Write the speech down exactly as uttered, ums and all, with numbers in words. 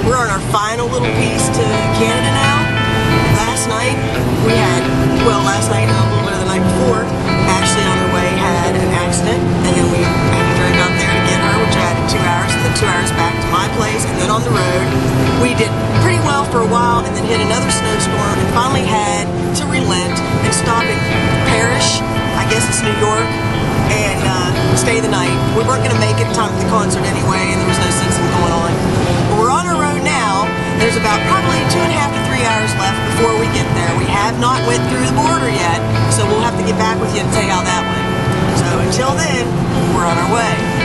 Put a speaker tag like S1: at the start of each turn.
S1: we're on our final little piece to Canada now. Last night, we had, well, last night and a little bit of the night before, Ashley on her way had an accident, and then we had to drive out there to get her, which added two hours, and then two hours back to my place, and then on the road. We did pretty well for a while, and then hit another snowstorm, and finally had to relent and stop in Parrish, I guess it's New York, and uh, stay the night. We weren't going to make it in time for the concert anyway, and there was no sense in going on. But we're on our road now. There's about probably two and a half to three hours left before we get there. We have not went through the border yet, so we'll have to get back with you and tell you how that went. So until then, we're on our way.